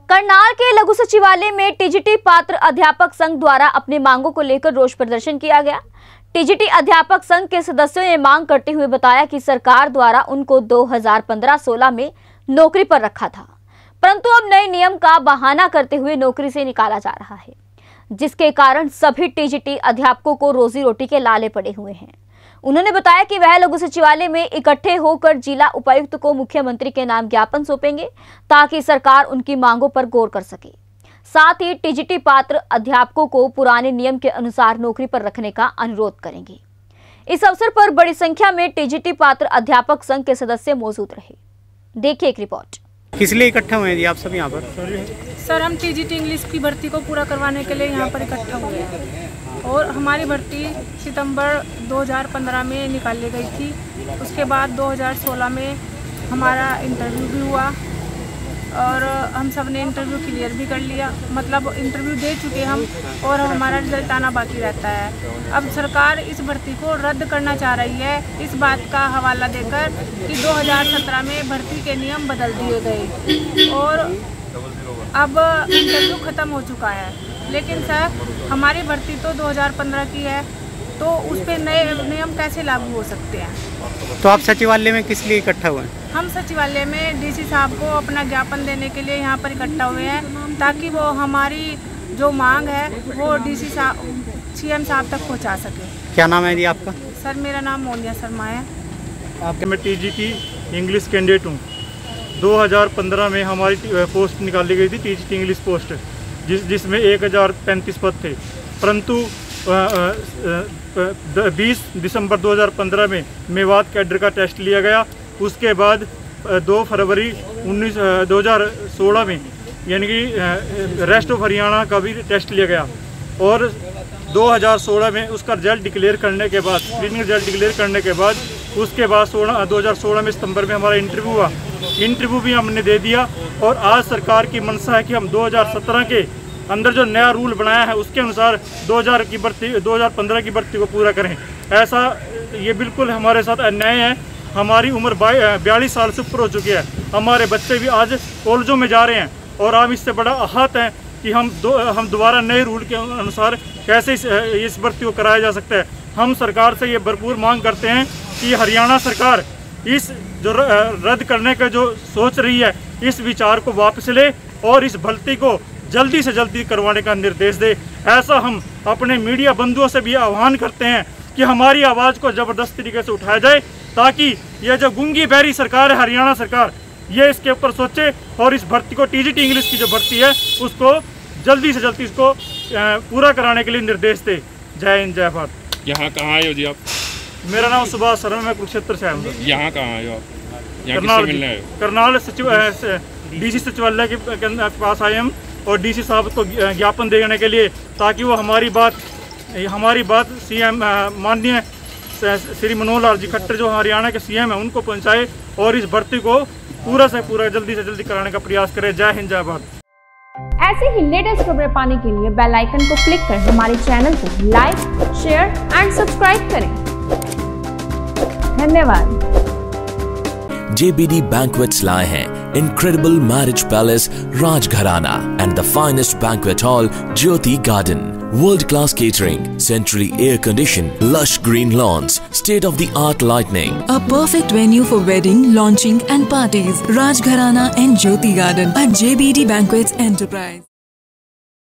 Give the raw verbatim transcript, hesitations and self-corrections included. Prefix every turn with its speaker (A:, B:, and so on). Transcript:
A: करनाल के लघु सचिवालय में टीजीटी पात्र अध्यापक संघ द्वारा अपनी मांगों को लेकर रोष प्रदर्शन किया गया। टीजीटी अध्यापक संघ के सदस्यों ने मांग करते हुए बताया कि सरकार द्वारा उनको दो हज़ार पंद्रह सोलह में नौकरी पर रखा था, परंतु अब नए नियम का बहाना करते हुए नौकरी से निकाला जा रहा है, जिसके कारण सभी टीजीटी अध्यापकों को रोजी रोटी के लाले पड़े हुए हैं। उन्होंने बताया कि वह लघु सचिवालय में इकट्ठे होकर जिला उपायुक्त को मुख्यमंत्री के नाम ज्ञापन सौंपेंगे ताकि सरकार उनकी मांगों पर गौर कर सके। साथ ही टीजीटी पात्र अध्यापकों को पुराने नियम के अनुसार नौकरी पर रखने का अनुरोध करेंगे। इस अवसर पर बड़ी संख्या में टीजीटी पात्र अध्यापक संघ के सदस्य मौजूद रहे। देखिए एक रिपोर्ट।
B: किस लिए इकट्ठा हुए हैं आप सब यहाँ पर?
C: सर, हम टीजीटी इंग्लिश की भर्ती को पूरा करवाने के लिए यहाँ पर इकट्ठा हुए हैं और हमारी भर्ती सितंबर दो हज़ार पंद्रह में निकाली गई थी। उसके बाद दो हज़ार सोलह में हमारा इंटरव्यू भी हुआ और हम सब ने इंटरव्यू क्लियर भी कर लिया, मतलब इंटरव्यू दे चुके हम और हमारा रिजल्ट आना बाकी रहता है। अब सरकार इस भर्ती को रद्द करना चाह रही है, इस बात का हवाला देकर कि दो हज़ार सत्रह में भर्ती के नियम बदल दिए गए और अब इंटरव्यू ख़त्म हो चुका है। लेकिन सर, हमारी भर्ती तो दो हज़ार पंद्रह की है, तो उस पर नए नियम कैसे लागू हो सकते हैं?
B: तो आप सचिवालय में किस लिए इकट्ठा हुए हैं?
C: हम सचिवालय में डीसी साहब को अपना ज्ञापन देने के लिए यहाँ पर इकट्ठा हुए हैं ताकि वो हमारी जो मांग है वो डीसी साहब सीएम साहब तक पहुँचा सके।
B: क्या नाम है जी आपका?
C: सर, मेरा नाम मोनिया शर्मा है।
D: आपके मैं टीजीटी इंग्लिश कैंडिडेट हूँ। दो हज़ार पंद्रह में हमारी पोस्ट निकाली गई थी, टीजीटी इंग्लिश पोस्ट, जिस जिसमें एक हज़ार पैंतीस पद थे, परंतु बीस दिसंबर दो हज़ार पंद्रह में मेवात कैडर का टेस्ट लिया गया। उसके बाद दो फरवरी उन्नीस दो हज़ार सोलह में यानी कि रेस्ट ऑफ हरियाणा का भी टेस्ट लिया गया और दो हज़ार सोलह में उसका रिजल्ट डिक्लेयर करने के बाद स्क्रीनिंग रिजल्ट डिक्लेयर करने के बाद उसके बाद सोलह दो हज़ार सोलह में सितंबर में हमारा इंटरव्यू हुआ। इंटरव्यू भी हमने दे दिया और आज सरकार की मंशा है कि हम दो हज़ार सत्रह के अंदर जो नया रूल बनाया है उसके अनुसार दो हज़ार की भर्ती दो हज़ार पंद्रह की भर्ती को पूरा करें। ऐसा ये बिल्कुल हमारे साथ अन्याय है। हमारी उम्र बयालीस साल से ऊपर हो चुकी है, हमारे बच्चे भी आज कॉलेजों में जा रहे हैं और आप इससे बड़ा आहत हैं कि हम दो हम दोबारा नए रूल के अनुसार कैसे इस, इस भर्ती को कराया जा सकता है। हम सरकार से ये भरपूर मांग करते हैं कि हरियाणा सरकार इस जो रद्द करने का जो सोच रही है इस विचार को वापस ले और इस भर्ती को जल्दी से जल्दी करवाने का निर्देश दे। ऐसा हम अपने मीडिया बंधुओं से भी आह्वान करते हैं कि हमारी आवाज़ को ज़बरदस्त तरीके से उठाया जाए ताकि यह जो गूंगी बहरी सरकार है हरियाणा सरकार, ये इसके ऊपर सोचे और इस भर्ती को टीजीटी इंग्लिश की जो भर्ती है उसको जल्दी से जल्दी इसको पूरा कराने के लिए निर्देश दे। जय हिंद, जय भारत।
E: यहाँ कहाँ आए हो जी आप?
D: मेरा नाम सुभाष शर्मा, मैं कुरुक्षेत्र से आया हूँ।
E: यहाँ कहाँ आए हो आप?
D: करनाल करनाल सचिव डीसी सचिवालय के पास आए हम और डीसी साहब को ज्ञापन देने के लिए ताकि वो हमारी बात हमारी बात सीएम माननीय श्री मनोहर लाल जी खट्टर जो हरियाणा के सीएम हैं उनको पहुंचाए और इस भर्ती को पूरा से पूरा जल्दी से जल्दी कराने का प्रयास करें। जय हिंद, जय भारत।
F: ऐसे ही लेटेस्ट खबरें पाने के लिए बेल आइकन को क्लिक कर हमारे चैनल को लाइक, शेयर एंड सब्सक्राइब करें। धन्यवाद।
G: J B D Banquets लाए हैं incredible marriage palace Rajgharana and the finest banquet hall Jyoti Garden. World-class catering, centrally air-conditioned, lush green lawns, state-of-the-art lighting.
H: A perfect venue for wedding, launching and parties. Rajgharana and Jyoti Garden at J B D Banquets Enterprise.